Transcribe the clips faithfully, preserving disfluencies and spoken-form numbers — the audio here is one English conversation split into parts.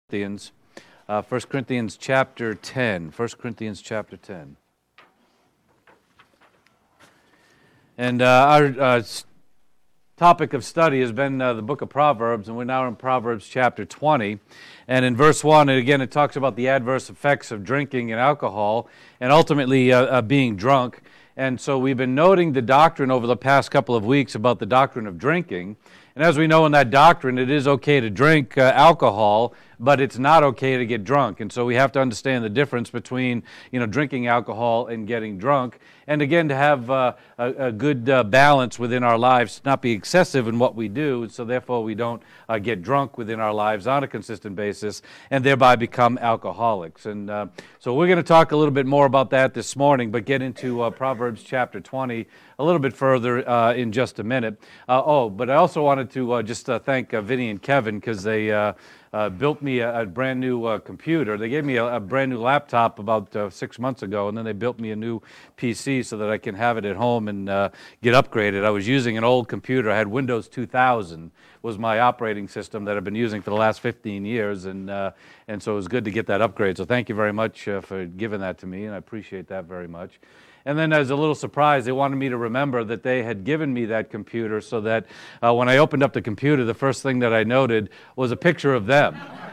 Corinthians, uh, First Corinthians chapter ten. First Corinthians chapter ten. And uh, our uh, topic of study has been uh, the book of Proverbs, and we're now in Proverbs chapter twenty. And in verse one, and again, it talks about the adverse effects of drinking and alcohol, and ultimately uh, uh, being drunk. And so we've been noting the doctrine over the past couple of weeks about the doctrine of drinking. And as we know in that doctrine, it is okay to drink uh, alcohol, but it's not okay to get drunk. And so we have to understand the difference between, you know, drinking alcohol and getting drunk. And again, to have uh, a, a good uh, balance within our lives, not be excessive in what we do, so therefore we don't uh, get drunk within our lives on a consistent basis and thereby become alcoholics. And uh, so we're going to talk a little bit more about that this morning, but get into uh, Proverbs chapter twenty a little bit further uh, in just a minute. Uh, oh, but I also wanted to uh, just uh, thank uh, Vinny and Kevin because they uh, uh, built me a, a brand new uh, computer. They gave me a, a brand new laptop about uh, six months ago, and then they built me a new P C so that I can have it at home and uh, get upgraded. I was using an old computer. I had Windows two thousand was my operating system that I've been using for the last fifteen years, and uh, and so it was good to get that upgrade. So thank you very much uh, for giving that to me, and I appreciate that very much. And then as a little surprise, they wanted me to remember that they had given me that computer so that uh, when I opened up the computer, the first thing that I noted was a picture of them.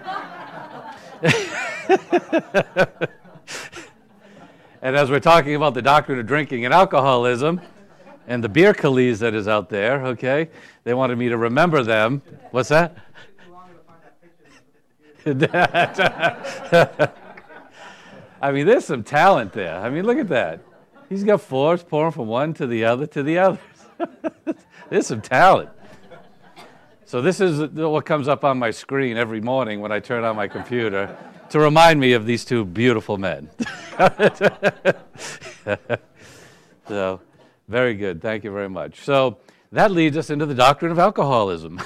And as we're talking about the doctrine of drinking and alcoholism and the beer caliz that is out there, okay, they wanted me to remember them. What's that? I mean, there's some talent there. I mean, look at that. He's got fours pouring from one to the other to the others. There's some talent. So this is what comes up on my screen every morning when I turn on my computer to remind me of these two beautiful men. So, very good. Thank you very much. So that leads us into the doctrine of alcoholism.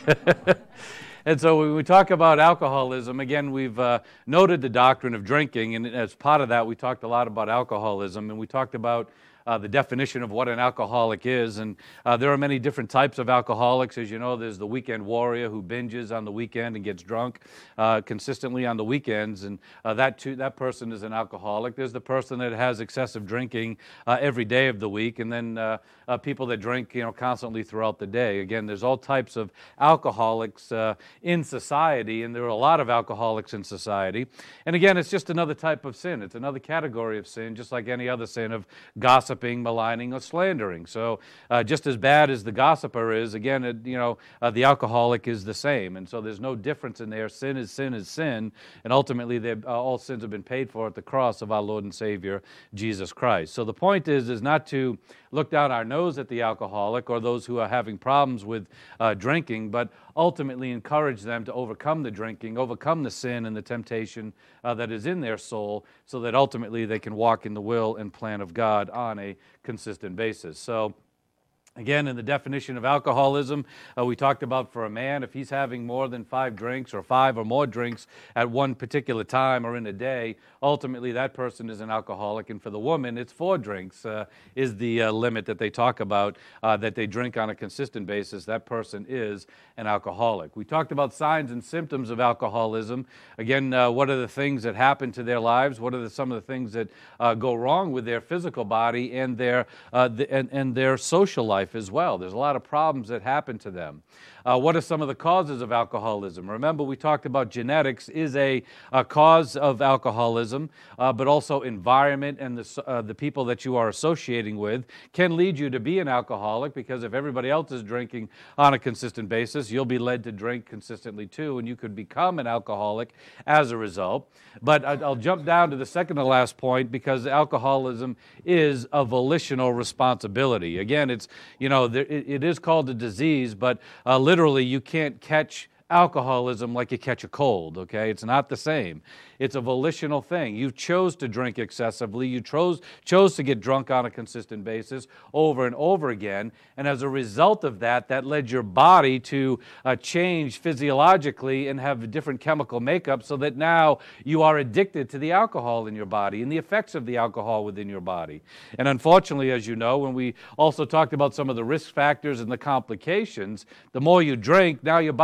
And so when we talk about alcoholism, again, we've uh, noted the doctrine of drinking, and as part of that, we talked a lot about alcoholism, and we talked about uh, the definition of what an alcoholic is, and uh, there are many different types of alcoholics. As you know, there's the weekend warrior who binges on the weekend and gets drunk uh, consistently on the weekends, and uh, that too, that person is an alcoholic. There's the person that has excessive drinking uh, every day of the week, and then uh, uh, people that drink, you know, constantly throughout the day. Again, there's all types of alcoholics uh, in society, and there are a lot of alcoholics in society. And again, it's just another type of sin. It's another category of sin, just like any other sin of gossiping, maligning, or slandering. So uh, just as bad as the gossiper is, again, it, you know, uh, the alcoholic is the same. And so there's no difference in there. Sin is sin is sin. And ultimately, uh, all sins have been paid for at the cross of our Lord and Savior, Jesus Christ. So the point is, is not to look down our nose at the alcoholic or those who are having problems with uh, drinking, but ultimately encourage them to overcome the drinking, overcome the sin and the temptation uh, that is in their soul, so that ultimately they can walk in the will and plan of God on a consistent basis. So again, in the definition of alcoholism, uh, we talked about for a man, if he's having more than five drinks or five or more drinks at one particular time or in a day, ultimately that person is an alcoholic. And for the woman, it's four drinks uh, is the uh, limit that they talk about, uh, that they drink on a consistent basis. That person is an alcoholic. We talked about signs and symptoms of alcoholism. Again, uh, what are the things that happen to their lives? What are the, some of the things that uh, go wrong with their physical body and their, uh, the, and, and their social life as well? There's a lot of problems that happen to them. Uh, what are some of the causes of alcoholism? Remember, we talked about genetics is a, a cause of alcoholism, uh, but also environment and the, uh, the people that you are associating with can lead you to be an alcoholic, because if everybody else is drinking on a consistent basis, you'll be led to drink consistently too, and you could become an alcoholic as a result. But I'll jump down to the second to last point, because alcoholism is a volitional responsibility. Again, it's, you know, there, it, it is called a disease, but uh, literally you can't catch alcoholism like you catch a cold, okay? It's not the same. It's a volitional thing. You chose to drink excessively. You chose, chose to get drunk on a consistent basis over and over again. And as a result of that, that led your body to uh, change physiologically and have a different chemical makeup, so that now you are addicted to the alcohol in your body and the effects of the alcohol within your body. And unfortunately, as you know, when we also talked about some of the risk factors and the complications, the more you drink, now your body is saying,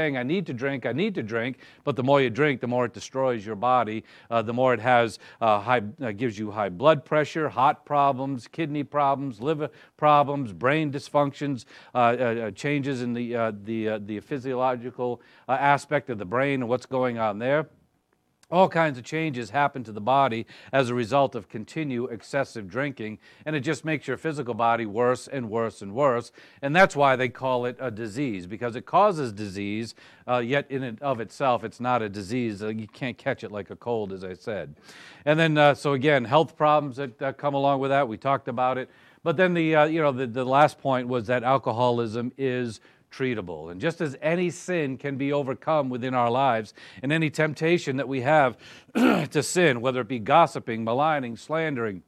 saying, I need to drink, I need to drink, but the more you drink, the more it destroys your body, uh, the more it has uh, high, uh, gives you high blood pressure, heart problems, kidney problems, liver problems, brain dysfunctions, uh, uh, changes in the, uh, the, uh, the physiological uh, aspect of the brain and what's going on there. All kinds of changes happen to the body as a result of continued excessive drinking, and it just makes your physical body worse and worse and worse, and that's why they call it a disease, because it causes disease, uh, yet in and of itself it's not a disease. Uh, you can't catch it like a cold, as I said. And then, uh, so again, health problems that uh, come along with that, we talked about it. But then the, uh, you know, the, the last point was that alcoholism is treatable. And just as any sin can be overcome within our lives, and any temptation that we have to sin, whether it be gossiping, maligning, slandering,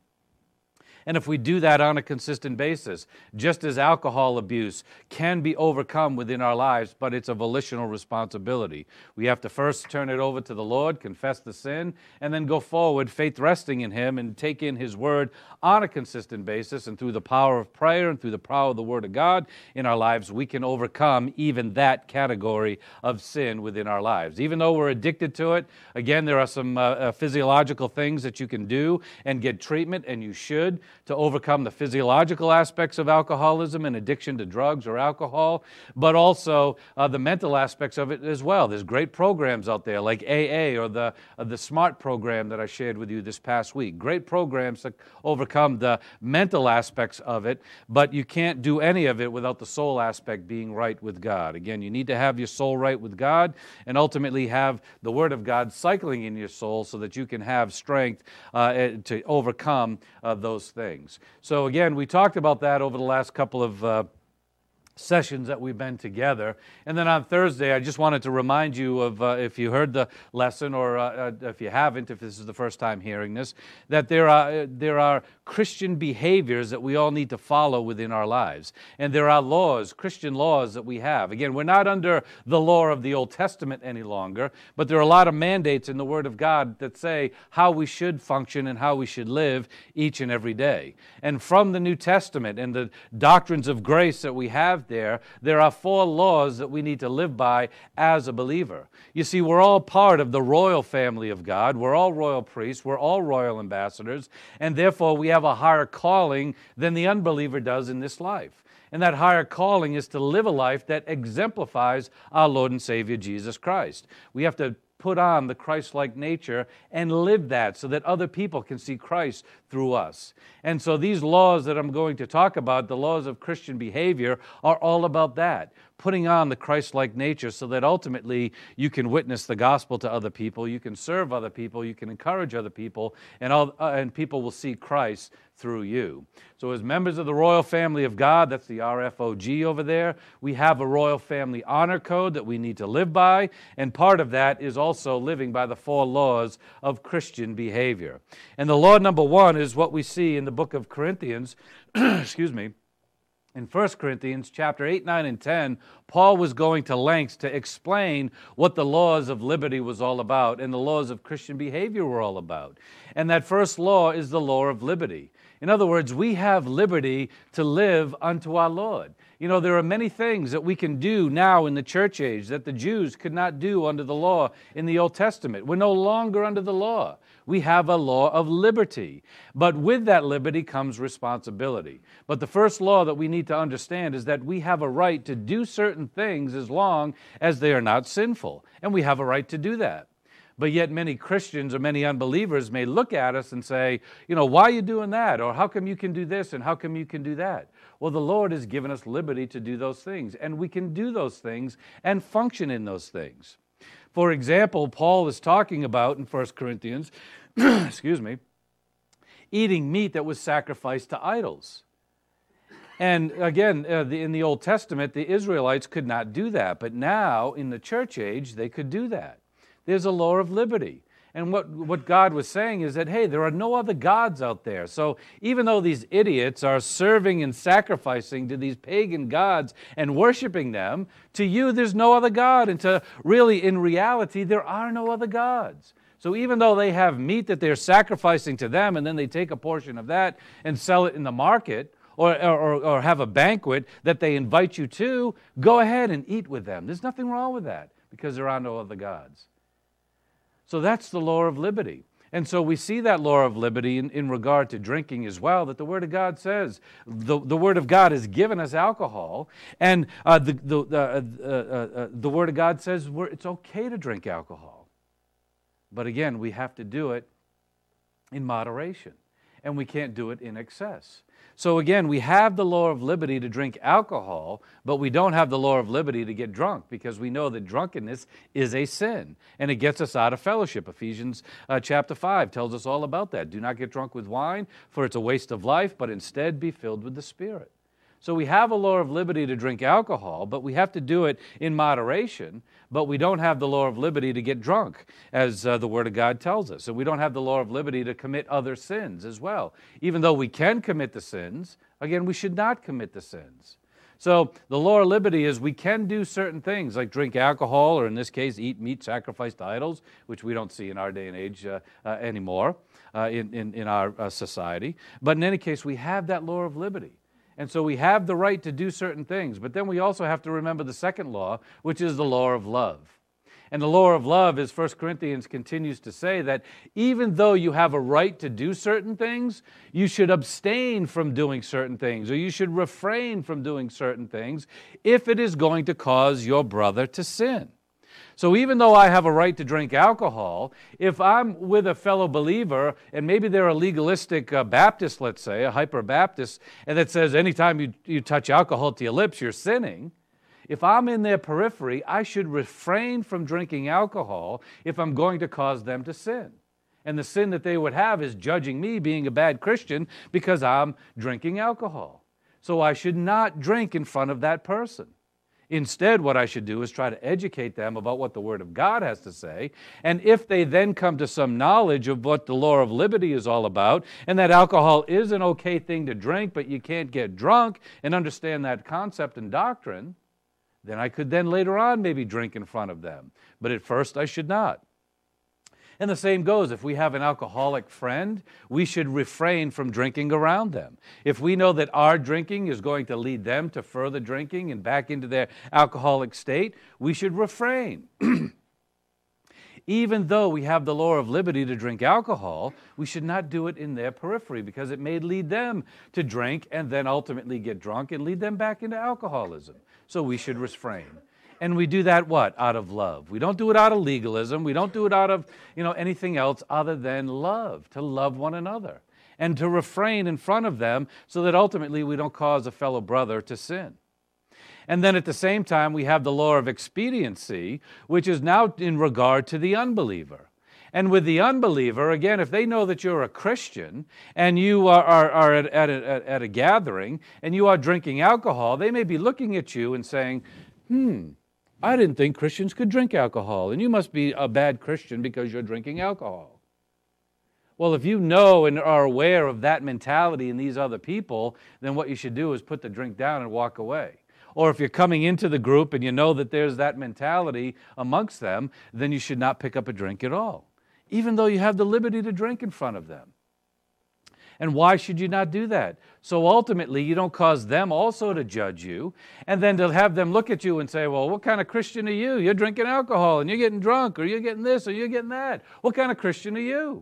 and if we do that on a consistent basis, just as alcohol abuse can be overcome within our lives, but it's a volitional responsibility. We have to first turn it over to the Lord, confess the sin, and then go forward, faith resting in Him, and take in His Word on a consistent basis. And through the power of prayer and through the power of the Word of God in our lives, we can overcome even that category of sin within our lives. Even though we're addicted to it, again, there are some uh, uh, physiological things that you can do and get treatment, and you should, to overcome the physiological aspects of alcoholism and addiction to drugs or alcohol, but also uh, the mental aspects of it as well. There's great programs out there like A A or the, uh, the SMART program that I shared with you this past week. Great programs to overcome the mental aspects of it, but you can't do any of it without the soul aspect being right with God. Again, you need to have your soul right with God and ultimately have the Word of God cycling in your soul so that you can have strength uh, to overcome uh, those things. So again, we talked about that over the last couple of uh, sessions that we've been together. And then on Thursday, I just wanted to remind you of, uh, if you heard the lesson or uh, uh, if you haven't, if this is the first time hearing this, that there are, uh, there are Christian behaviors that we all need to follow within our lives. And there are laws, Christian laws that we have. Again, we're not under the law of the Old Testament any longer, but there are a lot of mandates in the Word of God that say how we should function and how we should live each and every day. And from the New Testament and the doctrines of grace that we have there, there are four laws that we need to live by as a believer. You see, we're all part of the royal family of God. We're all royal priests. We're all royal ambassadors. And therefore, we have a higher calling than the unbeliever does in this life. And that higher calling is to live a life that exemplifies our Lord and Savior, Jesus Christ. We have to put on the Christ-like nature and live that so that other people can see Christ through us. And so these laws that I'm going to talk about, the laws of Christian behavior, are all about that. Putting on the Christ-like nature so that ultimately you can witness the gospel to other people, you can serve other people, you can encourage other people, and, all, uh, and people will see Christ through you. So as members of the royal family of God, that's the R F O G over there, we have a royal family honor code that we need to live by, and part of that is also living by the four laws of Christian behavior. And the law number one is what we see in the book of Corinthians, excuse me, in First Corinthians chapter eight, nine, and ten, Paul was going to lengths to explain what the laws of liberty was all about and the laws of Christian behavior were all about. And that first law is the law of liberty. In other words, we have liberty to live unto our Lord. You know, there are many things that we can do now in the church age that the Jews could not do under the law in the Old Testament. We're no longer under the law. We have a law of liberty. But with that liberty comes responsibility. But the first law that we need to understand is that we have a right to do certain things as long as they are not sinful. And we have a right to do that. But yet many Christians or many unbelievers may look at us and say, you know, why are you doing that? Or how come you can do this and how come you can do that? Well, the Lord has given us liberty to do those things. And we can do those things and function in those things. For example, Paul is talking about in First Corinthians, excuse me, eating meat that was sacrificed to idols. And again, uh, the, in the Old Testament, the Israelites could not do that. But now, in the church age, they could do that. There's a law of liberty. And what, what God was saying is that, hey, there are no other gods out there. So even though these idiots are serving and sacrificing to these pagan gods and worshiping them, to you there's no other God. And to really, in reality, there are no other gods. So even though they have meat that they're sacrificing to them and then they take a portion of that and sell it in the market, or, or, or have a banquet that they invite you to, go ahead and eat with them. There's nothing wrong with that because there are no other gods. So that's the law of liberty. And so we see that law of liberty in, in regard to drinking as well, that the Word of God says. The, the Word of God has given us alcohol, and uh, the, the, uh, uh, uh, the Word of God says we're, it's okay to drink alcohol. But again, we have to do it in moderation, and we can't do it in excess. So again, we have the law of liberty to drink alcohol, but we don't have the law of liberty to get drunk, because we know that drunkenness is a sin, and it gets us out of fellowship. Ephesians uh, chapter five tells us all about that. Do not get drunk with wine, for it's a waste of life, but instead be filled with the Spirit. So we have a law of liberty to drink alcohol, but we have to do it in moderation, but we don't have the law of liberty to get drunk, as uh, the Word of God tells us. And we don't have the law of liberty to commit other sins as well. Even though we can commit the sins, again, we should not commit the sins. So the law of liberty is we can do certain things, like drink alcohol, or in this case, eat meat sacrificed to idols, which we don't see in our day and age uh, uh, anymore uh, in, in, in our uh, society. But in any case, we have that law of liberty. And so we have the right to do certain things, but then we also have to remember the second law, which is the law of love. And the law of love, as First Corinthians continues to say, that even though you have a right to do certain things, you should abstain from doing certain things, or you should refrain from doing certain things if it is going to cause your brother to sin. So even though I have a right to drink alcohol, if I'm with a fellow believer, and maybe they're a legalistic uh, Baptist, let's say, a hyper-Baptist, and that says anytime you, you touch alcohol to your lips, you're sinning, if I'm in their periphery, I should refrain from drinking alcohol if I'm going to cause them to sin. And the sin that they would have is judging me being a bad Christian because I'm drinking alcohol. So I should not drink in front of that person. Instead, what I should do is try to educate them about what the Word of God has to say, and if they then come to some knowledge of what the law of liberty is all about, and that alcohol is an okay thing to drink, but you can't get drunk, and understand that concept and doctrine, then I could then later on maybe drink in front of them. But at first, I should not. And the same goes, if we have an alcoholic friend, we should refrain from drinking around them. If we know that our drinking is going to lead them to further drinking and back into their alcoholic state, we should refrain. Even though we have the law of liberty to drink alcohol, we should not do it in their periphery, because it may lead them to drink and then ultimately get drunk and lead them back into alcoholism. So we should refrain. And we do that what? Out of love. We don't do it out of legalism. We don't do it out of, you know, anything else other than love, to love one another and to refrain in front of them so that ultimately we don't cause a fellow brother to sin. And then at the same time, we have the law of expediency, which is now in regard to the unbeliever. And with the unbeliever, again, if they know that you're a Christian and you are, are, are at, at, a, at a gathering and you are drinking alcohol, they may be looking at you and saying, hmm, I didn't think Christians could drink alcohol, and you must be a bad Christian because you're drinking alcohol. Well, if you know and are aware of that mentality in these other people, then what you should do is put the drink down and walk away. Or if you're coming into the group and you know that there's that mentality amongst them, then you should not pick up a drink at all, even though you have the liberty to drink in front of them. And why should you not do that? So ultimately, you don't cause them also to judge you, and then to have them look at you and say, well, what kind of Christian are you? You're drinking alcohol, and you're getting drunk, or you're getting this, or you're getting that. What kind of Christian are you?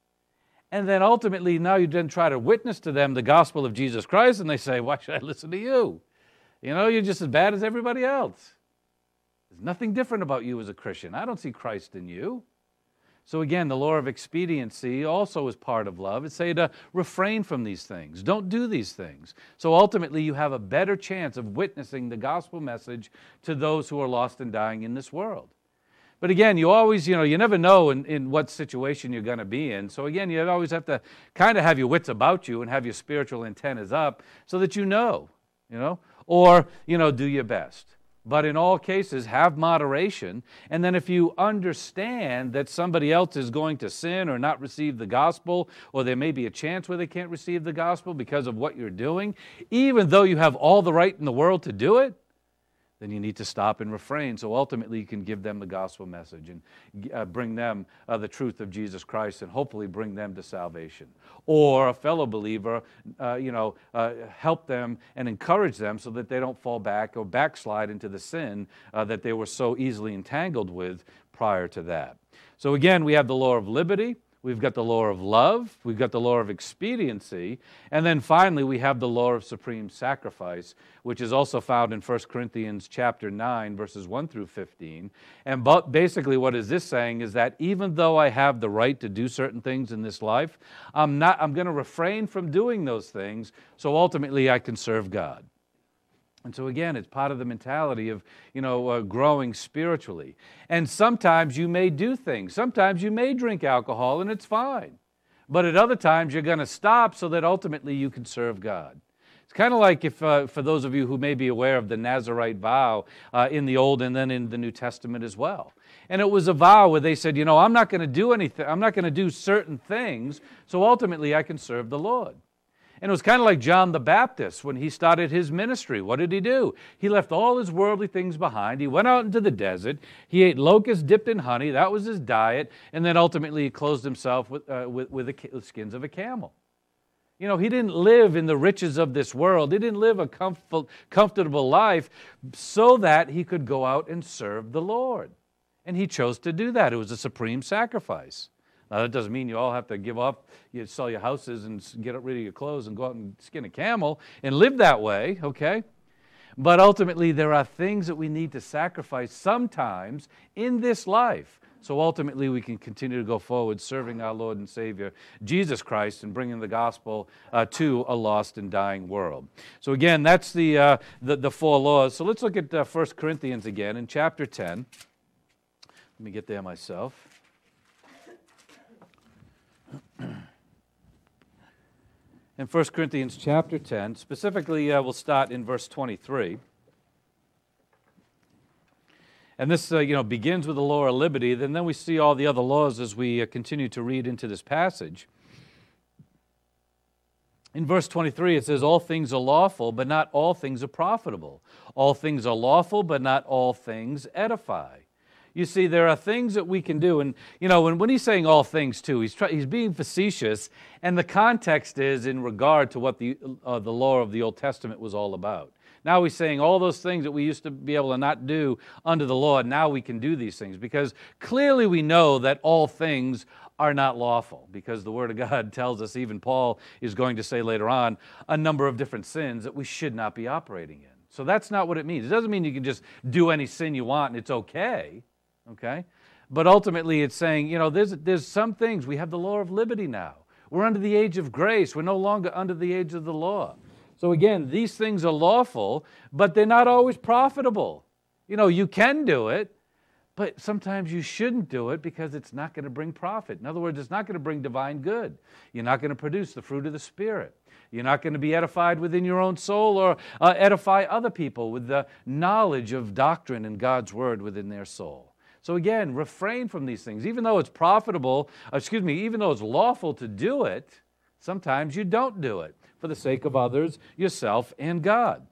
And then ultimately, now you then try to witness to them the gospel of Jesus Christ, and they say, why should I listen to you? You know, you're just as bad as everybody else. There's nothing different about you as a Christian. I don't see Christ in you. So again, the law of expediency also is part of love. It's say to refrain from these things. Don't do these things. So ultimately, you have a better chance of witnessing the gospel message to those who are lost and dying in this world. But again, you always, you know, you never know in, in what situation you're going to be in. So again, you always have to kind of have your wits about you and have your spiritual antennas up so that you know, you know, or, you know, do your best. But in all cases, have moderation. And then if you understand that somebody else is going to sin or not receive the gospel, or there may be a chance where they can't receive the gospel because of what you're doing, even though you have all the right in the world to do it, then you need to stop and refrain so ultimately you can give them the gospel message and uh, bring them uh, the truth of Jesus Christ and hopefully bring them to salvation. Or a fellow believer, uh, you know, uh, help them and encourage them so that they don't fall back or backslide into the sin uh, that they were so easily entangled with prior to that. So again, we have the law of liberty. We've got the law of love, we've got the law of expediency, and then finally we have the law of supreme sacrifice, which is also found in First Corinthians chapter nine, verses one through fifteen. And basically what is this saying is that even though I have the right to do certain things in this life, I'm not, I'm going to refrain from doing those things so ultimately I can serve God. And so again, it's part of the mentality of, you know, uh, growing spiritually. And sometimes you may do things. Sometimes you may drink alcohol and it's fine. But at other times you're going to stop so that ultimately you can serve God. It's kind of like if, uh, for those of you who may be aware of the Nazirite vow uh, in the Old and then in the New Testament as well. And it was a vow where they said, you know, I'm not going to do anything. I'm not going to do certain things so ultimately I can serve the Lord. And it was kind of like John the Baptist when he started his ministry. What did he do? He left all his worldly things behind. He went out into the desert. He ate locusts dipped in honey. That was his diet. And then ultimately he clothed himself with, uh, with, with the skins of a camel. You know, he didn't live in the riches of this world. He didn't live a comfort, comfortable life so that he could go out and serve the Lord. And he chose to do that. It was a supreme sacrifice. Now, that doesn't mean you all have to give up, you sell your houses and get rid of your clothes and go out and skin a camel and live that way, okay? But ultimately, there are things that we need to sacrifice sometimes in this life. So ultimately, we can continue to go forward serving our Lord and Savior, Jesus Christ, and bringing the gospel uh, to a lost and dying world. So again, that's the, uh, the, the four laws. So let's look at uh, First Corinthians again in chapter ten. Let me get there myself. In First Corinthians chapter ten, specifically uh, we'll start in verse twenty-three. And this uh, you know, begins with the law of liberty, and then we see all the other laws as we uh, continue to read into this passage. In verse twenty-three it says, all things are lawful, but not all things are profitable. All things are lawful, but not all things edify. You see, there are things that we can do, and you know, when, when he's saying all things too, he's, try, he's being facetious, and the context is in regard to what the, uh, the law of the Old Testament was all about. Now he's saying all those things that we used to be able to not do under the law, now we can do these things, because clearly we know that all things are not lawful, because the Word of God tells us, even Paul is going to say later on, a number of different sins that we should not be operating in. So that's not what it means. It doesn't mean you can just do any sin you want and it's okay. Okay? But ultimately it's saying, you know, there's, there's some things. We have the law of liberty now. We're under the age of grace. We're no longer under the age of the law. So again, these things are lawful, but they're not always profitable. You know, you can do it, but sometimes you shouldn't do it because it's not going to bring profit. In other words, it's not going to bring divine good. You're not going to produce the fruit of the Spirit. You're not going to be edified within your own soul or uh, edify other people with the knowledge of doctrine and God's Word within their soul. So again, refrain from these things. Even though it's profitable, excuse me, even though it's lawful to do it, sometimes you don't do it for the sake of others, yourself, and God.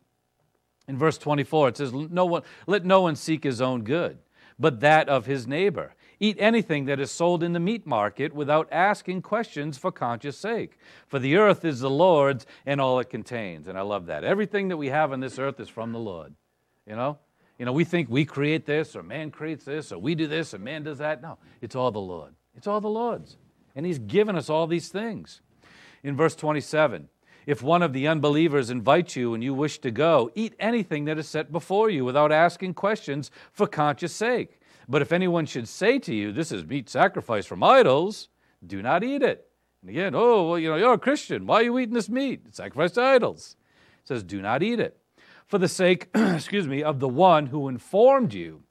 In verse twenty-four, it says, "No one, let no one seek his own good, but that of his neighbor. Eat anything that is sold in the meat market without asking questions for conscience sake. For the earth is the Lord's and all it contains." And I love that. Everything that we have on this earth is from the Lord, you know? You know, we think we create this, or man creates this, or we do this, or man does that. No, it's all the Lord. It's all the Lord's. And He's given us all these things. In verse twenty-seven, "If one of the unbelievers invites you and you wish to go, eat anything that is set before you without asking questions for conscience sake. But if anyone should say to you, 'This is meat sacrificed from idols,' do not eat it." And again, "Oh, well, you know, you're a Christian. Why are you eating this meat? It's sacrificed to idols." It says, "Do not eat it, for the sake, excuse me, of the one who informed you,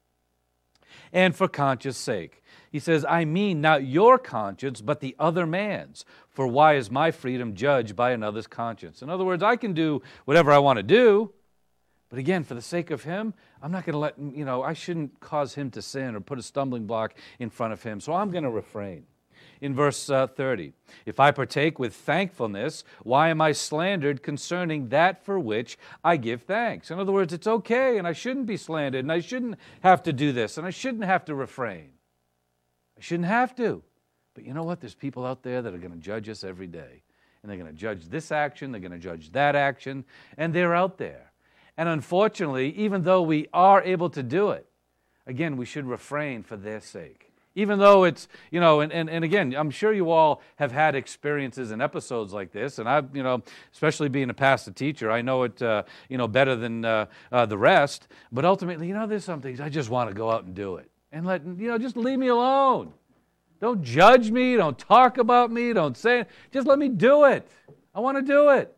and for conscience sake." He says, "I mean not your conscience, but the other man's. For why is my freedom judged by another's conscience?" In other words, I can do whatever I want to do, but again, for the sake of him, I'm not going to let, you know, I shouldn't cause him to sin or put a stumbling block in front of him, so I'm going to refrain. in verse uh, thirty. If I partake with thankfulness, why am I slandered concerning that for which I give thanks? In other words, it's okay, and I shouldn't be slandered, and I shouldn't have to do this, and I shouldn't have to refrain. I shouldn't have to. But you know what? There's people out there that are going to judge us every day. And they're going to judge this action, they're going to judge that action, and they're out there. And unfortunately, even though we are able to do it, again, we should refrain for their sake. Even though it's, you know, and, and, and again, I'm sure you all have had experiences and episodes like this, and I've, you know, especially being a pastor teacher, I know it, uh, you know, better than uh, uh, the rest, but ultimately, you know, there's some things I just want to go out and do it. And let, you know, just leave me alone. Don't judge me, don't talk about me, don't say it. Just let me do it. I want to do it.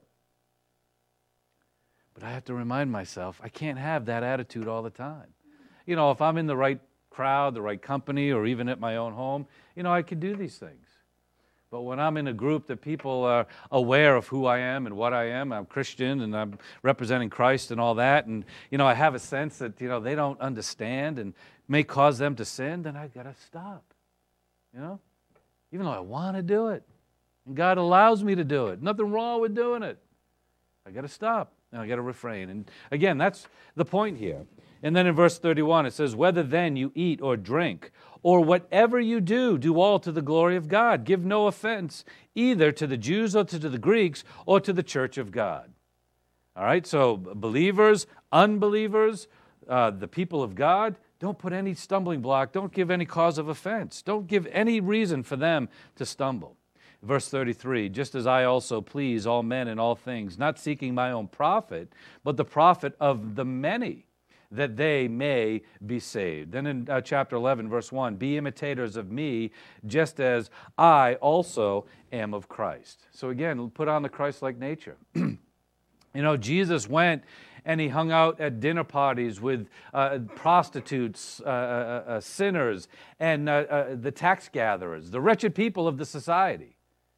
But I have to remind myself, I can't have that attitude all the time. You know, if I'm in the right crowd, the right company, or even at my own home, you know, I can do these things. But when I'm in a group that people are aware of who I am and what I am, I'm Christian and I'm representing Christ and all that, and, you know, I have a sense that, you know, they don't understand and may cause them to sin, then I've got to stop. You know, even though I want to do it, and God allows me to do it. Nothing wrong with doing it. I got to stop, and I got to refrain. And again, that's the point here. And then in verse thirty-one, it says, whether then you eat or drink, or whatever you do, do all to the glory of God. Give no offense either to the Jews or to the Greeks or to the church of God. All right, so believers, unbelievers, uh, the people of God, don't put any stumbling block. Don't give any cause of offense. Don't give any reason for them to stumble. Verse thirty-three, just as I also please all men in all things, not seeking my own profit, but the profit of the many, that they may be saved. Then in uh, chapter eleven, verse one, be imitators of me, just as I also am of Christ. So again, put on the Christ-like nature. You know, Jesus went and he hung out at dinner parties with uh, prostitutes, uh, uh, uh, sinners, and uh, uh, the tax gatherers, the wretched people of the society.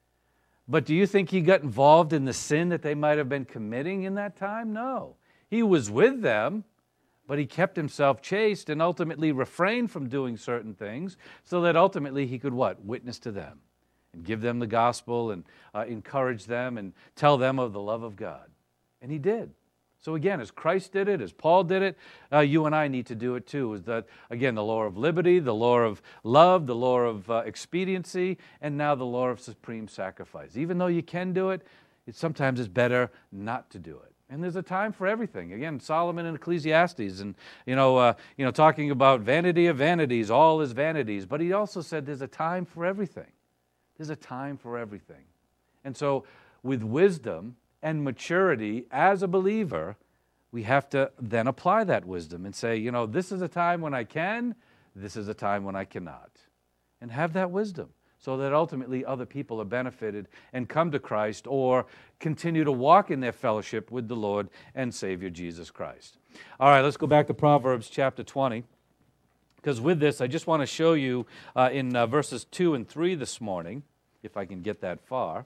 But do you think he got involved in the sin that they might have been committing in that time? No. He was with them, but he kept himself chaste and ultimately refrained from doing certain things so that ultimately he could what? Witness to them and give them the gospel and uh, encourage them and tell them of the love of God. And he did. So again, as Christ did it, as Paul did it, uh, you and I need to do it too. Is that, again, the law of liberty, the law of love, the law of uh, expediency, and now the law of supreme sacrifice. Even though you can do it, it sometimes it's better not to do it. And there's a time for everything. Again, Solomon in Ecclesiastes, and you know, uh, you know, talking about vanity of vanities, all is vanities. But he also said there's a time for everything. There's a time for everything. And so, with wisdom and maturity as a believer, we have to then apply that wisdom and say, you know, this is a time when I can, this is a time when I cannot. And have that wisdom so that ultimately other people are benefited and come to Christ or continue to walk in their fellowship with the Lord and Savior Jesus Christ. All right, let's go back to Proverbs chapter twenty, because with this, I just want to show you uh, in uh, verses two and three this morning, if I can get that far,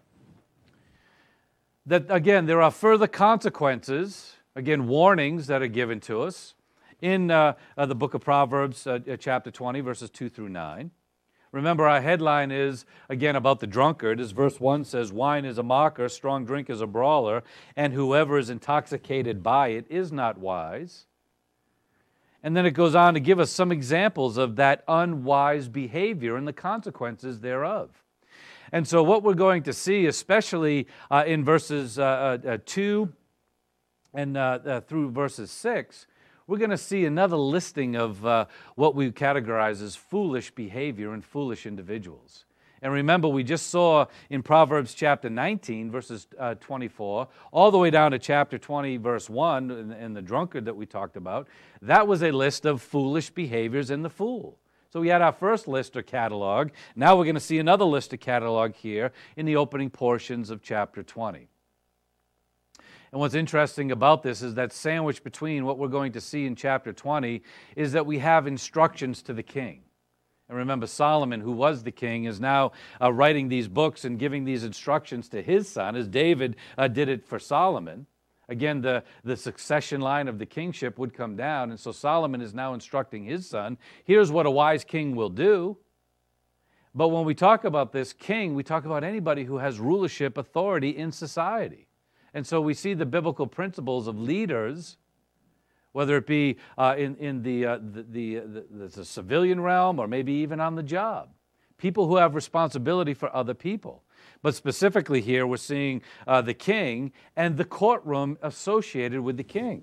that, again, there are further consequences, again, warnings that are given to us in uh, uh, the book of Proverbs, uh, chapter twenty, verses two through nine. Remember, our headline is, again, about the drunkard, as verse one says, wine is a mocker, strong drink is a brawler, and whoever is intoxicated by it is not wise. And then it goes on to give us some examples of that unwise behavior and the consequences thereof. And so what we're going to see, especially uh, in verses uh, uh, two and uh, uh, through verses six, we're going to see another listing of uh, what we categorize as foolish behavior and foolish individuals. And remember, we just saw in Proverbs chapter nineteen, verses uh, twenty-four, all the way down to chapter twenty, verse one, in, in the drunkard that we talked about, that was a list of foolish behaviors in the fool. So we had our first list or catalog. Now we're going to see another list or catalog here in the opening portions of chapter twenty. And what's interesting about this is that sandwich between what we're going to see in chapter twenty is that we have instructions to the king. And remember, Solomon, who was the king, is now uh, writing these books and giving these instructions to his son, as David uh, did it for Solomon. Again, the, the succession line of the kingship would come down, and so Solomon is now instructing his son, here's what a wise king will do. But when we talk about this king, we talk about anybody who has rulership authority in society. And so we see the biblical principles of leaders, whether it be uh, in, in the, uh, the, the, the, the civilian realm or maybe even on the job. People who have responsibility for other people. But specifically here, we're seeing uh, the king and the courtroom associated with the king.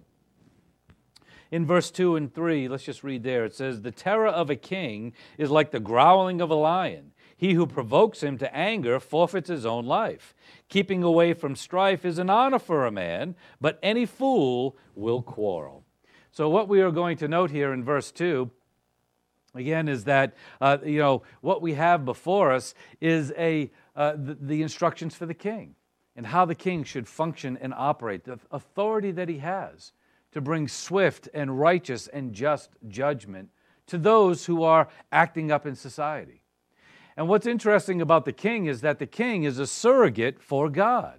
In verse two and three, let's just read there. It says, "The terror of a king is like the growling of a lion. He who provokes him to anger forfeits his own life. Keeping away from strife is an honor for a man, but any fool will quarrel." So what we are going to note here in verse two, again, is that, uh, you know, what we have before us is a uh, the, the instructions for the king and how the king should function and operate, the authority that he has to bring swift and righteous and just judgment to those who are acting up in society. And what's interesting about the king is that the king is a surrogate for God.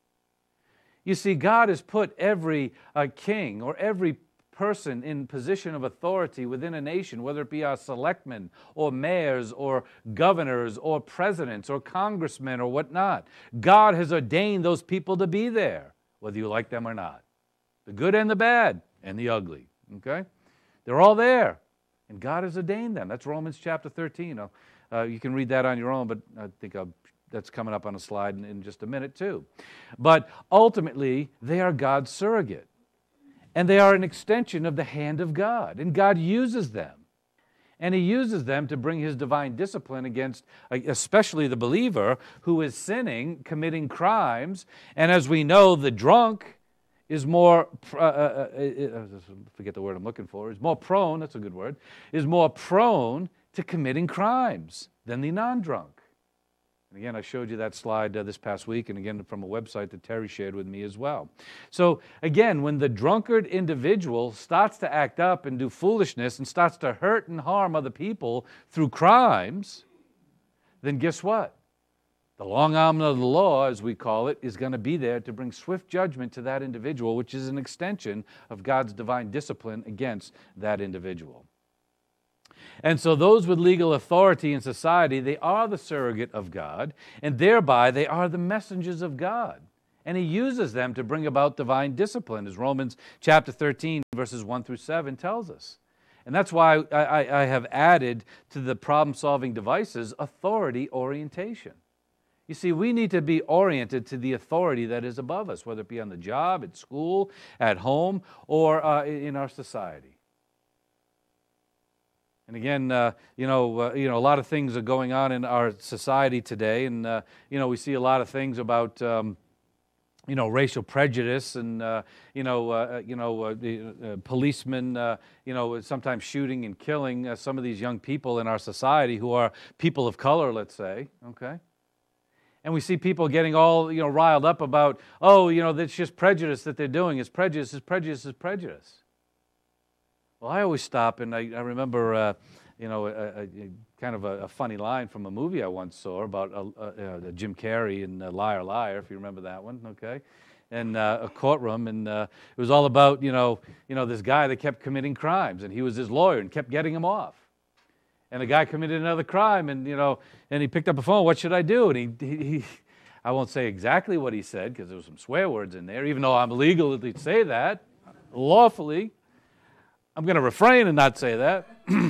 You see, God has put every uh, king or every person in position of authority within a nation, whether it be our selectmen or mayors or governors or presidents or congressmen or whatnot. God has ordained those people to be there, whether you like them or not. The good and the bad and the ugly, okay? They're all there, and God has ordained them. That's Romans chapter thirteen. Uh, you can read that on your own, but I think I'll, that's coming up on a slide in, in just a minute too. But ultimately, they are God's surrogate. And they are an extension of the hand of God. And God uses them. And He uses them to bring His divine discipline against, especially the believer who is sinning, committing crimes. And as we know, the drunk is more, uh, uh, uh, forget the word I'm looking for, is more prone, that's a good word, is more prone to committing crimes than the non-drunk. And again, I showed you that slide uh, this past week, and again from a website that Terry shared with me as well. So again, when the drunkard individual starts to act up and do foolishness and starts to hurt and harm other people through crimes, then guess what? The long arm of the law, as we call it, is going to be there to bring swift judgment to that individual, which is an extension of God's divine discipline against that individual. And so those with legal authority in society, they are the surrogate of God, and thereby they are the messengers of God. And He uses them to bring about divine discipline, as Romans chapter thirteen, verses one through seven tells us. And that's why I, I, I have added to the problem-solving devices authority orientation. You see, we need to be oriented to the authority that is above us, whether it be on the job, at school, at home, or uh, in our society. And again, uh, you know, uh, you know, a lot of things are going on in our society today, and uh, you know, we see a lot of things about, um, you know, racial prejudice, and uh, you know, uh, you know, uh, the, uh, policemen, uh, you know, sometimes shooting and killing uh, some of these young people in our society who are people of color, let's say, okay. And we see people getting all, you know, riled up about, oh, you know, that's just prejudice that they're doing. It's prejudice, it's prejudice, it's prejudice. Well, I always stop, and I, I remember, uh, you know, a, a, a kind of a, a funny line from a movie I once saw about uh, uh, Jim Carrey in uh, Liar, Liar, if you remember that one, okay? In uh, a courtroom, and uh, it was all about, you know, you know, this guy that kept committing crimes, and he was his lawyer and kept getting him off. And the guy committed another crime, and, you know, and he picked up a phone, what should I do? And he, he, he I won't say exactly what he said, because there was some swear words in there, even though I'm legal to say that, lawfully. I'm going to refrain and not say that.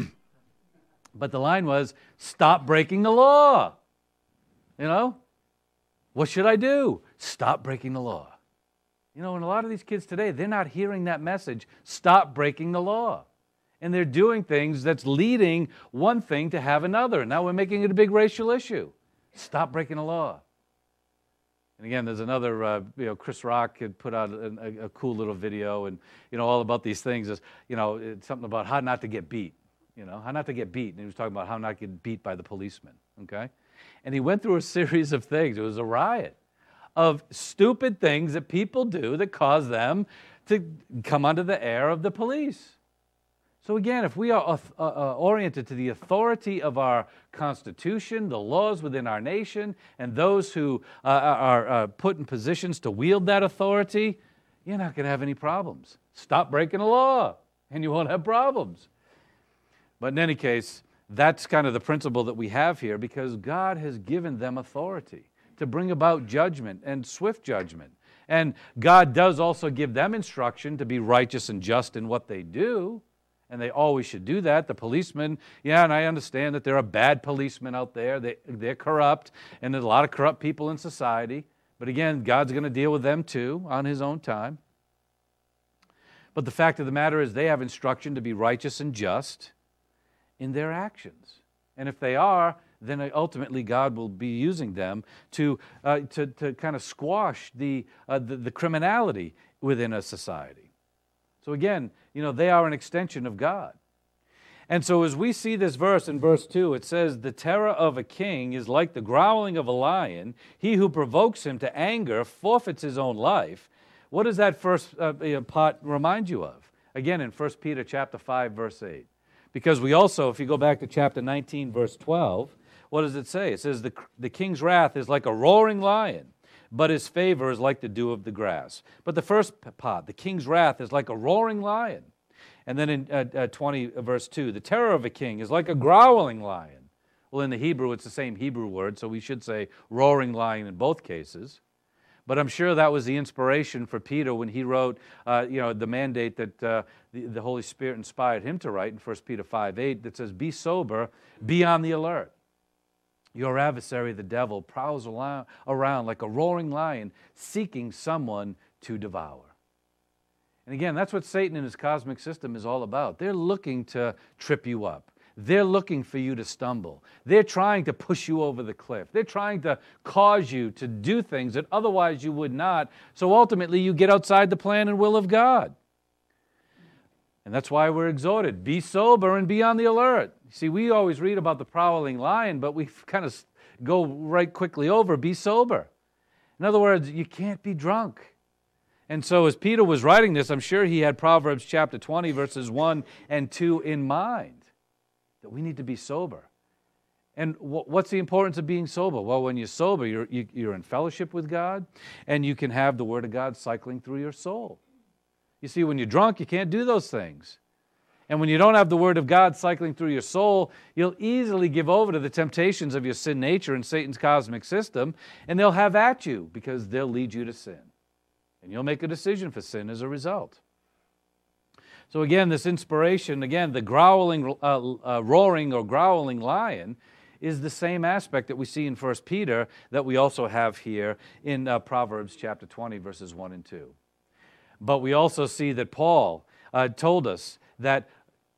But the line was, stop breaking the law. You know? What should I do? Stop breaking the law. You know, and a lot of these kids today, they're not hearing that message, stop breaking the law. And they're doing things that's leading one thing to have another. Now we're making it a big racial issue. Stop breaking the law. And again, there's another, uh, you know, Chris Rock had put out a, a, a cool little video, and, you know, all about these things is, you know, it's something about how not to get beat, you know, how not to get beat. And he was talking about how not to get beat by the policeman, okay? And he went through a series of things. It was a riot of stupid things that people do that cause them to come under the air of the police. So again, if we are uh, uh, oriented to the authority of our Constitution, the laws within our nation, and those who uh, are uh, put in positions to wield that authority, you're not going to have any problems. Stop breaking the law, and you won't have problems. But in any case, that's kind of the principle that we have here, because God has given them authority to bring about judgment and swift judgment. And God does also give them instruction to be righteous and just in what they do, and they always should do that. The policemen, yeah, and I understand that there are bad policemen out there. They, they're corrupt, and there's a lot of corrupt people in society. But again, God's going to deal with them too on His own time. But the fact of the matter is they have instruction to be righteous and just in their actions. And if they are, then ultimately God will be using them to, uh, to, to kind of squash the, uh, the, the criminality within a society. So again, you know, they are an extension of God. And so as we see this verse in verse two, it says, the terror of a king is like the growling of a lion. He who provokes him to anger forfeits his own life. What does that first uh, part remind you of? Again, in First Peter chapter five, verse eight. Because we also, if you go back to chapter nineteen, verse twelve, what does it say? It says, the, the king's wrath is like a roaring lion, but his favor is like the dew of the grass. But the first part, the king's wrath is like a roaring lion. And then in uh, uh, twenty, uh, verse two, the terror of a king is like a growling lion. Well, in the Hebrew, it's the same Hebrew word, so we should say roaring lion in both cases. But I'm sure that was the inspiration for Peter when he wrote, uh, you know, the mandate that uh, the, the Holy Spirit inspired him to write in First Peter five eight that says, be sober, be on the alert. Your adversary, the devil, prowls around like a roaring lion, seeking someone to devour. And again, that's what Satan and his cosmic system is all about. They're looking to trip you up. They're looking for you to stumble. They're trying to push you over the cliff. They're trying to cause you to do things that otherwise you would not, so ultimately you get outside the plan and will of God. And that's why we're exhorted, be sober and be on the alert. See, we always read about the prowling lion, but we kind of go right quickly over, be sober. In other words, you can't be drunk. And so as Peter was writing this, I'm sure he had Proverbs chapter twenty, verses one and two in mind, that we need to be sober. And what's the importance of being sober? Well, when you're sober, you're, you're in fellowship with God, and you can have the Word of God cycling through your soul. You see, when you're drunk, you can't do those things. And when you don't have the Word of God cycling through your soul, you'll easily give over to the temptations of your sin nature and Satan's cosmic system, and they'll have at you because they'll lead you to sin. And you'll make a decision for sin as a result. So again, this inspiration, again, the growling, uh, uh, roaring or growling lion is the same aspect that we see in First Peter that we also have here in uh, Proverbs chapter twenty, verses one and two. But we also see that Paul uh, told us that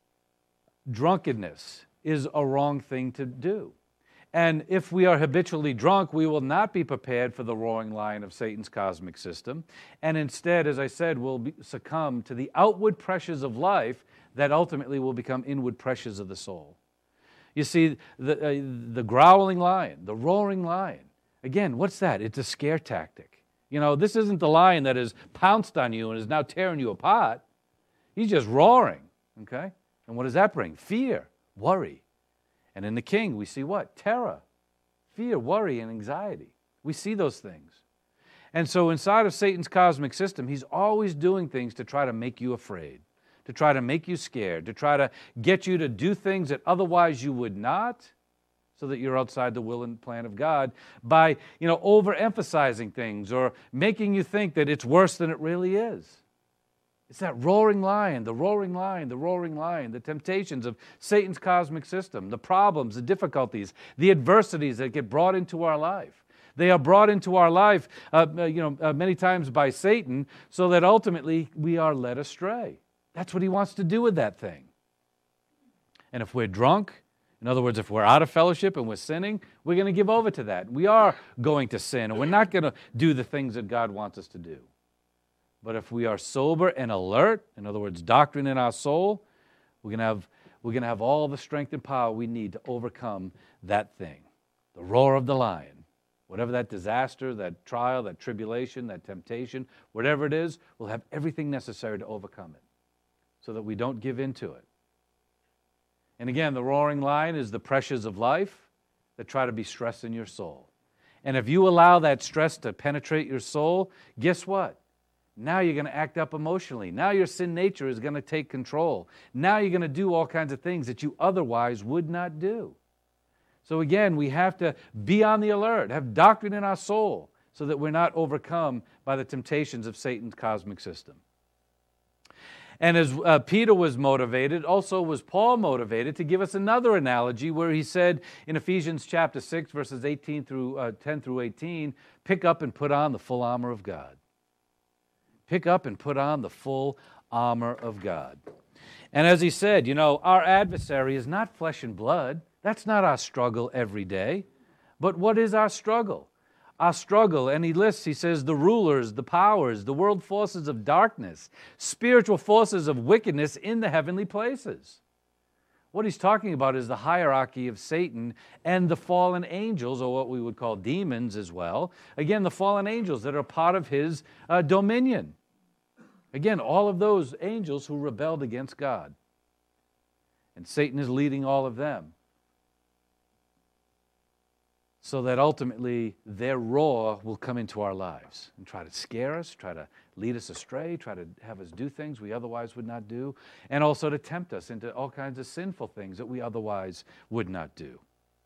drunkenness is a wrong thing to do. And if we are habitually drunk, we will not be prepared for the roaring lion of Satan's cosmic system. And instead, as I said, we'll be, succumb to the outward pressures of life that ultimately will become inward pressures of the soul. You see, the, uh, the growling lion, the roaring lion, again, what's that? It's a scare tactic. You know, this isn't the lion that has pounced on you and is now tearing you apart. He's just roaring, okay? And what does that bring? Fear, worry. And in the king, we see what? Terror, fear, worry, and anxiety. We see those things. And so inside of Satan's cosmic system, he's always doing things to try to make you afraid, to try to make you scared, to try to get you to do things that otherwise you would not, so that you're outside the will and plan of God, by, you know, overemphasizing things or making you think that it's worse than it really is. It's that roaring lion, the roaring lion, the roaring lion, the temptations of Satan's cosmic system, the problems, the difficulties, the adversities that get brought into our life. They are brought into our life, uh, you know, uh, many times by Satan, so that ultimately we are led astray. That's what he wants to do with that thing. And if we're drunk, in other words, if we're out of fellowship and we're sinning, we're going to give over to that. We are going to sin, and we're not going to do the things that God wants us to do. But if we are sober and alert, in other words, doctrine in our soul, we're going to have, we're going to have all the strength and power we need to overcome that thing, the roar of the lion. Whatever that disaster, that trial, that tribulation, that temptation, whatever it is, we'll have everything necessary to overcome it so that we don't give in to it. And again, the roaring lion is the pressures of life that try to be stress in your soul. And if you allow that stress to penetrate your soul, guess what? Now you're going to act up emotionally. Now your sin nature is going to take control. Now you're going to do all kinds of things that you otherwise would not do. So again, we have to be on the alert, have doctrine in our soul, so that we're not overcome by the temptations of Satan's cosmic system. And as uh, Peter was motivated, also was Paul motivated to give us another analogy where he said in Ephesians chapter six, verses eighteen through uh, ten through eighteen, pick up and put on the full armor of God. Pick up and put on the full armor of God. And as he said, you know, our adversary is not flesh and blood. That's not our struggle every day. But what is our struggle? Our struggle, and he lists, he says, the rulers, the powers, the world forces of darkness, spiritual forces of wickedness in the heavenly places. What he's talking about is the hierarchy of Satan and the fallen angels, or what we would call demons as well. Again, the fallen angels that are part of his uh, dominion. Again, all of those angels who rebelled against God. And Satan is leading all of them. So that ultimately their roar will come into our lives and try to scare us, try to lead us astray, try to have us do things we otherwise would not do, and also to tempt us into all kinds of sinful things that we otherwise would not do.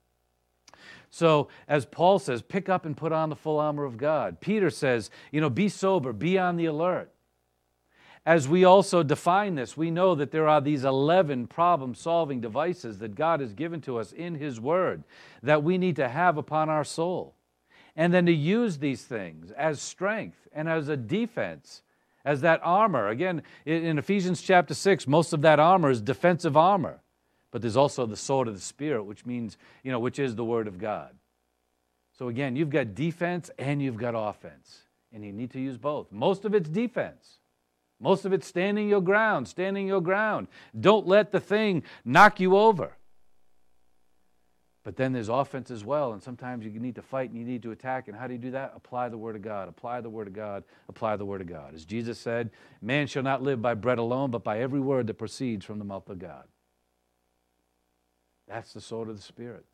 So, as Paul says, pick up and put on the full armor of God. Peter says, you know, be sober, be on the alert. As we also define this, we know that there are these eleven problem-solving devices that God has given to us in His Word that we need to have upon our soul. And then to use these things as strength and as a defense, as that armor. Again, in Ephesians chapter six, most of that armor is defensive armor. But there's also the sword of the Spirit, which means, you know, which is the Word of God. So again, you've got defense and you've got offense. And you need to use both. Most of it's defense. Most of it's standing your ground, standing your ground. Don't let the thing knock you over. But then there's offense as well, and sometimes you need to fight and you need to attack. And how do you do that? Apply the Word of God, apply the Word of God, apply the Word of God. As Jesus said, man shall not live by bread alone, but by every word that proceeds from the mouth of God. That's the sword of the Spirit.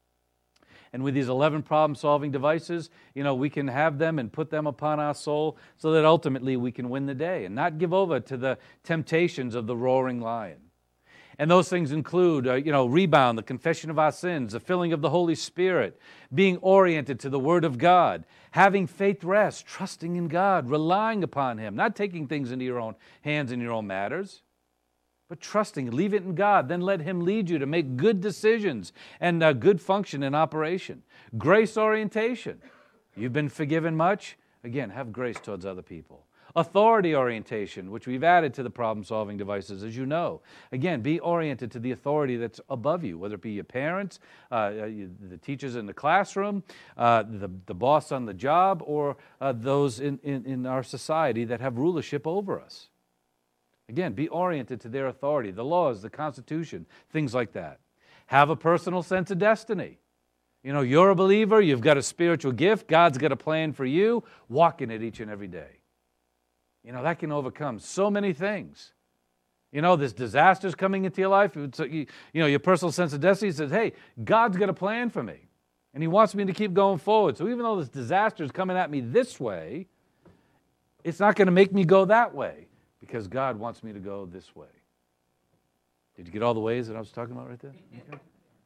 And with these eleven problem-solving devices, you know, we can have them and put them upon our soul so that ultimately we can win the day and not give over to the temptations of the roaring lion. And those things include, uh, you know, rebound, the confession of our sins, the filling of the Holy Spirit, being oriented to the Word of God, having faith rest, trusting in God, relying upon Him, not taking things into your own hands in your own matters, but trusting, leave it in God, then let Him lead you to make good decisions and uh, good function in operation. Grace orientation. You've been forgiven much? Again, have grace towards other people. Authority orientation, which we've added to the problem-solving devices, as you know. Again, be oriented to the authority that's above you, whether it be your parents, uh, the teachers in the classroom, uh, the, the boss on the job, or uh, those in, in, in our society that have rulership over us. Again, be oriented to their authority, the laws, the Constitution, things like that. Have a personal sense of destiny. You know, you're a believer, you've got a spiritual gift, God's got a plan for you, walk in it each and every day. You know, that can overcome so many things. You know, there's disasters coming into your life. It's, you, you know, your personal sense of destiny says, hey, God's got a plan for me, and He wants me to keep going forward. So even though this disaster is coming at me this way, it's not going to make me go that way, because God wants me to go this way. Did you get all the ways that I was talking about right there? Okay.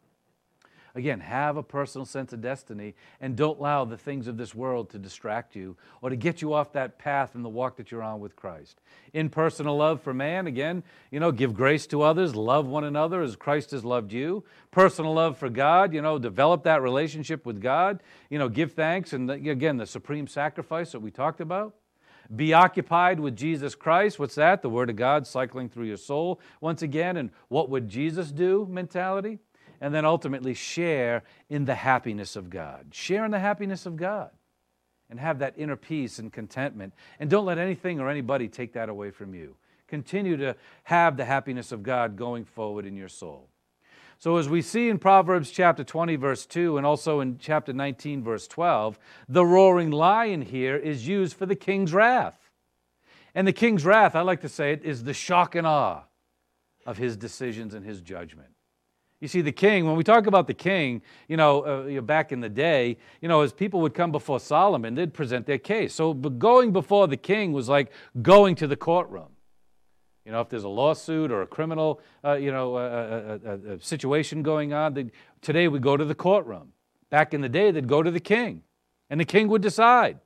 Again, have a personal sense of destiny and don't allow the things of this world to distract you or to get you off that path in the walk that you're on with Christ. In personal love for man, again, you know, give grace to others, love one another as Christ has loved you. Personal love for God, you know, develop that relationship with God. You know, give thanks, and again, the supreme sacrifice that we talked about. Be occupied with Jesus Christ. What's that? The Word of God cycling through your soul once again. And what would Jesus do mentality? And then ultimately share in the happiness of God. Share in the happiness of God. And have that inner peace and contentment. And don't let anything or anybody take that away from you. Continue to have the happiness of God going forward in your soul. So as we see in Proverbs chapter twenty, verse two, and also in chapter nineteen, verse twelve, the roaring lion here is used for the king's wrath. And the king's wrath, I like to say it, is the shock and awe of his decisions and his judgment. You see, the king, when we talk about the king, you know, uh, you know, back in the day, you know, as people would come before Solomon, they'd present their case. So but going before the king was like going to the courtroom. You know, if there's a lawsuit or a criminal, uh, you know, a, a, a situation going on, today we go to the courtroom. Back in the day, they'd go to the king, and the king would decide.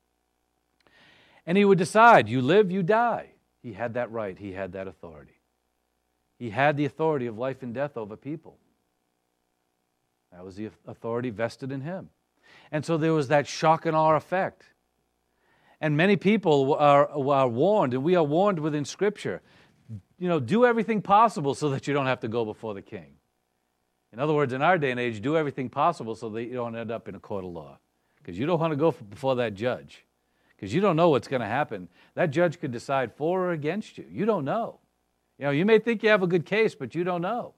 And he would decide, you live, you die. He had that right. He had that authority. He had the authority of life and death over people. That was the authority vested in him. And so there was that shock and awe effect. And many people are, are warned, and we are warned within Scripture, you know, do everything possible so that you don't have to go before the king. In other words, in our day and age, do everything possible so that you don't end up in a court of law. Because you don't want to go before that judge. Because you don't know what's going to happen. That judge could decide for or against you. You don't know. You know, you may think you have a good case, but you don't know.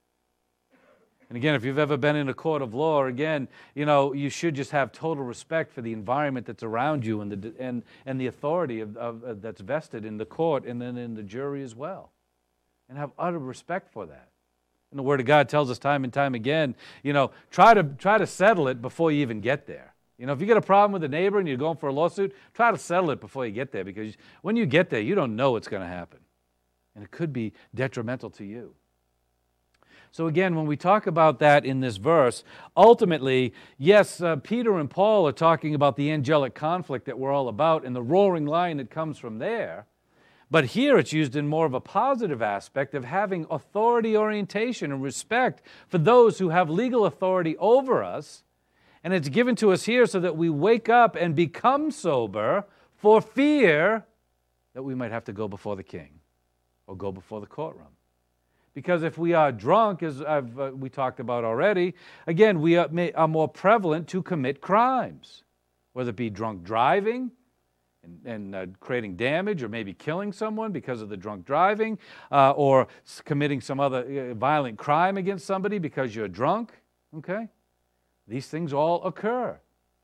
And again, if you've ever been in a court of law, again, you know, you should just have total respect for the environment that's around you and the and and the authority of, of uh, that's vested in the court and then in the jury as well, and have utter respect for that. And the Word of God tells us time and time again, you know, try to try to settle it before you even get there. You know, if you get a problem with a neighbor and you're going for a lawsuit, try to settle it before you get there, because when you get there, you don't know what's going to happen. And it could be detrimental to you. So again, when we talk about that in this verse, ultimately, yes, uh, Peter and Paul are talking about the angelic conflict that we're all about and the roaring lion that comes from there. But here it's used in more of a positive aspect of having authority orientation and respect for those who have legal authority over us. And it's given to us here so that we wake up and become sober for fear that we might have to go before the king or go before the courtroom. Because if we are drunk, as I've, uh, we talked about already, again, we are, may, are more prevalent to commit crimes, whether it be drunk driving and, and uh, creating damage or maybe killing someone because of the drunk driving, uh, or committing some other uh, violent crime against somebody because you're drunk, okay? These things all occur.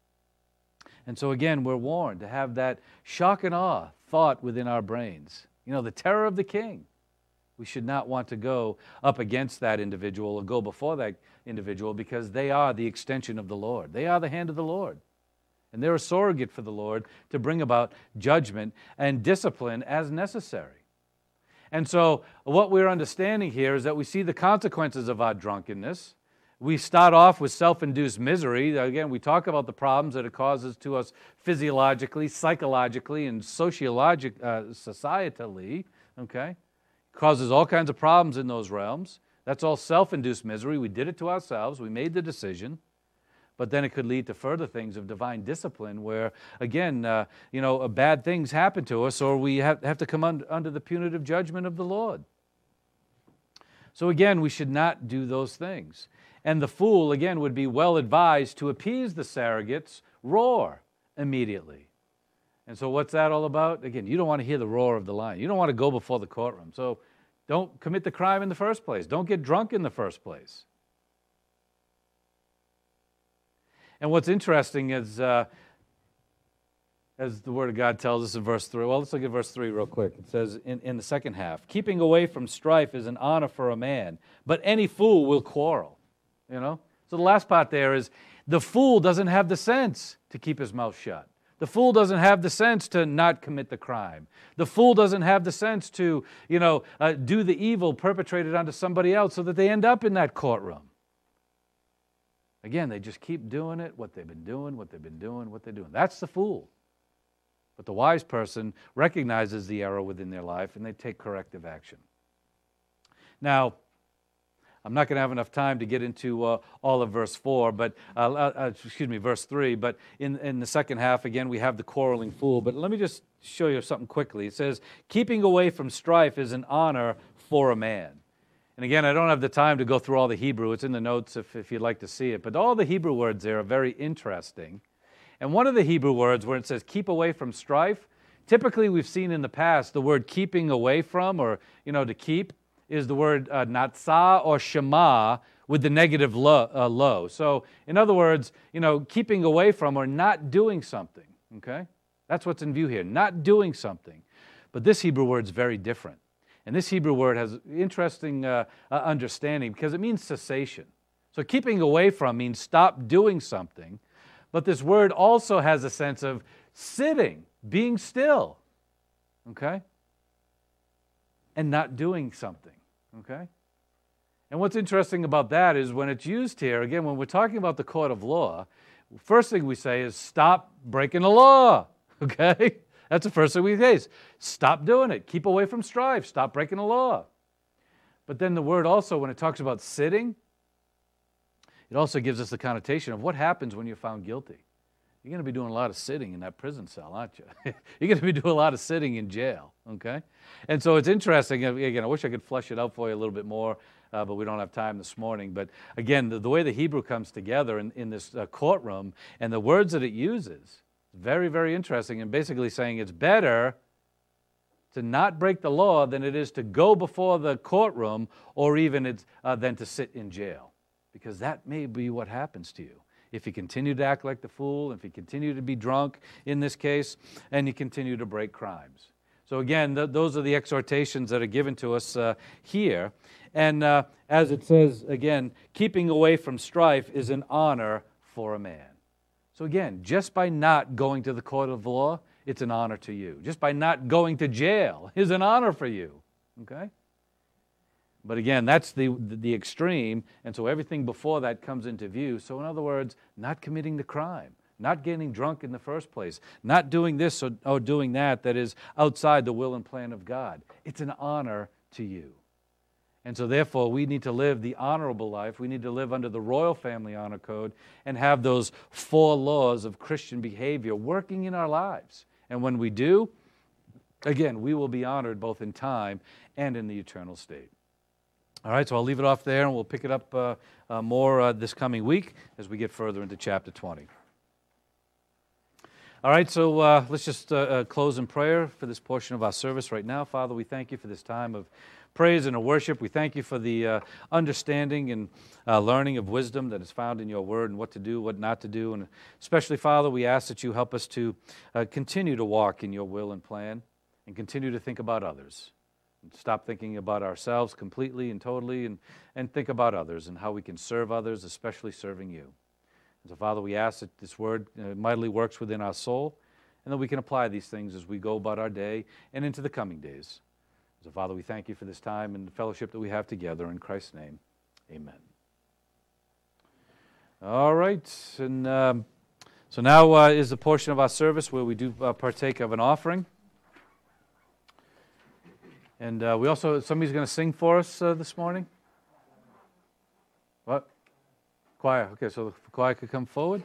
And so again, we're warned to have that shock and awe thought within our brains. You know, the terror of the king. We should not want to go up against that individual or go before that individual, because they are the extension of the Lord. They are the hand of the Lord. And they're a surrogate for the Lord to bring about judgment and discipline as necessary. And so what we're understanding here is that we see the consequences of our drunkenness. We start off with self-induced misery. Again, we talk about the problems that it causes to us physiologically, psychologically, and sociologic, uh, societally, okay? It causes all kinds of problems in those realms. That's all self-induced misery. We did it to ourselves. We made the decision. But then it could lead to further things of divine discipline where, again, uh, you know, bad things happen to us, or we have, have to come under, under the punitive judgment of the Lord. So again, we should not do those things. And the fool, again, would be well advised to appease the surrogates, roar immediately. And so what's that all about? Again, you don't want to hear the roar of the lion. You don't want to go before the courtroom. So don't commit the crime in the first place. Don't get drunk in the first place. And what's interesting is, uh, as the Word of God tells us in verse three, well, let's look at verse three real quick. It says in, in the second half, keeping away from strife is an honor for a man, but any fool will quarrel. You know? So the last part there is the fool doesn't have the sense to keep his mouth shut. The fool doesn't have the sense to not commit the crime. The fool doesn't have the sense to, you know, uh, do the evil perpetrated onto somebody else so that they end up in that courtroom. Again, they just keep doing it, what they've been doing, what they've been doing, what they're doing. That's the fool. But the wise person recognizes the error within their life and they take corrective action. Now, I'm not going to have enough time to get into uh, all of verse four, but uh, uh, excuse me, verse three. But in, in the second half, again, we have the quarreling fool. But let me just show you something quickly. It says, keeping away from strife is an honor for a man. And again, I don't have the time to go through all the Hebrew. It's in the notes if, if you'd like to see it. But all the Hebrew words there are very interesting. And one of the Hebrew words where it says keep away from strife, typically we've seen in the past the word keeping away from, or, you know, to keep, is the word uh, natsah or shema with the negative lo, uh, low. So in other words, you know, keeping away from or not doing something, okay? That's what's in view here, not doing something. But this Hebrew word is very different. And this Hebrew word has interesting uh, uh, understanding because it means cessation. So keeping away from means stop doing something, but this word also has a sense of sitting, being still, okay? And not doing something, okay? And what's interesting about that is when it's used here, again, when we're talking about the court of law, first thing we say is stop breaking the law, okay? That's the first thing we say. Stop doing it. Keep away from strife. Stop breaking the law. But then the word also, when it talks about sitting, it also gives us the connotation of what happens when you're found guilty. You're going to be doing a lot of sitting in that prison cell, aren't you? You're going to be doing a lot of sitting in jail, okay? And so it's interesting. Again, I wish I could flesh it out for you a little bit more, uh, but we don't have time this morning. But again, the, the way the Hebrew comes together in, in this uh, courtroom and the words that it uses, very, very interesting, and basically saying it's better to not break the law than it is to go before the courtroom or even it's, uh, than to sit in jail. Because that may be what happens to you. If you continue to act like the fool, if you continue to be drunk in this case, and you continue to break crimes. So again, th those are the exhortations that are given to us uh, here. And uh, as it says, again, keeping away from strife is an honor for a man. So again, just by not going to the court of law, it's an honor to you. Just by not going to jail is an honor for you, okay? But again, that's the, the extreme, and so everything before that comes into view. So in other words, not committing the crime, not getting drunk in the first place, not doing this or, or doing that that is outside the will and plan of God. It's an honor to you. And so therefore, we need to live the honorable life. We need to live under the royal family honor code and have those four laws of Christian behavior working in our lives. And when we do, again, we will be honored both in time and in the eternal state. All right, so I'll leave it off there, and we'll pick it up uh, uh, more uh, this coming week as we get further into chapter twenty. All right, so uh, let's just uh, uh, close in prayer for this portion of our service right now. Father, we thank you for this time of praise and of worship. We thank you for the uh, understanding and uh, learning of wisdom that is found in your word and what to do, what not to do. And especially, Father, we ask that you help us to uh, continue to walk in your will and plan and continue to think about others. Stop thinking about ourselves completely and totally and, and think about others and how we can serve others, especially serving you. And so, Father, we ask that this word uh, mightily works within our soul and that we can apply these things as we go about our day and into the coming days. So, Father, we thank you for this time and the fellowship that we have together. In Christ's name, amen. All right, and um, so now uh, is the portion of our service where we do uh, partake of an offering. And uh, we also, somebody's going to sing for us uh, this morning? What? Choir. Okay, so the choir could come forward.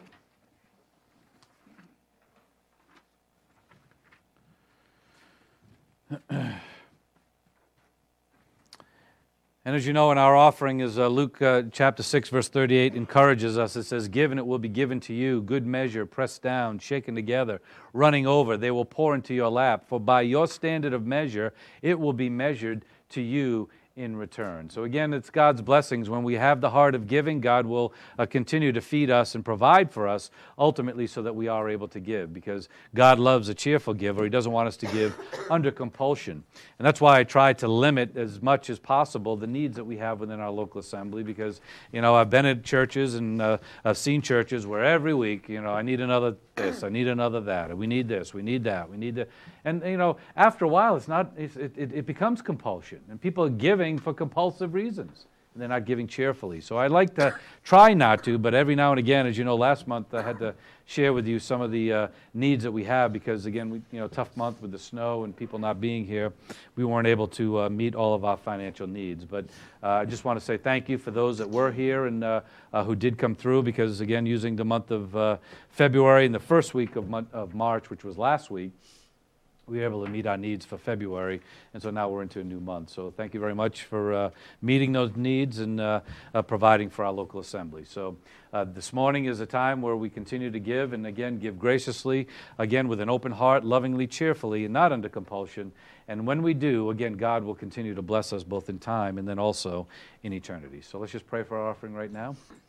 And as you know, in our offering is uh, Luke uh, chapter six, verse thirty-eight encourages us. It says, "Give and it will be given to you, good measure, pressed down, shaken together, running over. They will pour into your lap. For by your standard of measure, it will be measured to you in return." So again, it's God's blessings. When we have the heart of giving, God will uh, continue to feed us and provide for us, ultimately so that we are able to give, because God loves a cheerful giver. He doesn't want us to give under compulsion. And that's why I try to limit as much as possible the needs that we have within our local assembly, because, you know, I've been at churches and uh, I've seen churches where every week, you know, I need another this, I need another that, we need this, we need that, we need that. And, you know, after a while, it's not, it's, it, it becomes compulsion, and people are giving for compulsive reasons, and they're not giving cheerfully. So I like to try not to, but every now and again, as you know, last month I had to share with you some of the uh, needs that we have, because again, we, you know, tough month with the snow and people not being here, we weren't able to uh, meet all of our financial needs. But uh, I just want to say thank you for those that were here and uh, uh, who did come through, because again, using the month of uh, February and the first week of, month, of March, which was last week, we were able to meet our needs for February, and so now we're into a new month. So thank you very much for uh, meeting those needs and uh, uh, providing for our local assembly. So uh, this morning is a time where we continue to give, and again, give graciously, again, with an open heart, lovingly, cheerfully, and not under compulsion. And when we do, again, God will continue to bless us both in time and then also in eternity. So let's just pray for our offering right now.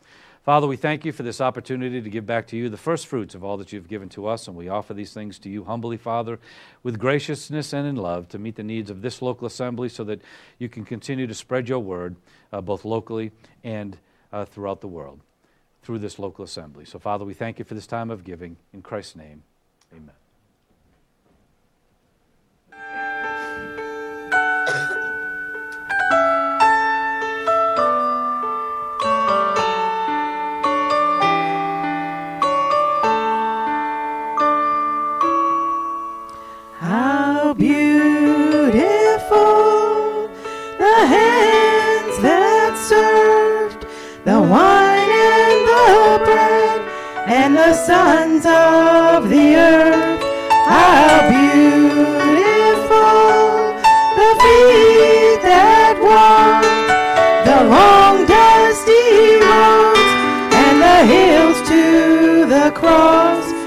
Father, we thank you for this opportunity to give back to you the first fruits of all that you've given to us, and we offer these things to you humbly, Father, with graciousness and in love to meet the needs of this local assembly so that you can continue to spread your word uh, both locally and uh, throughout the world through this local assembly. So, Father, we thank you for this time of giving. In Christ's name, amen. How beautiful the hands that served the wine and the bread and the sons of the earth. How beautiful the feet that walk the long dusty roads and the hills to the cross.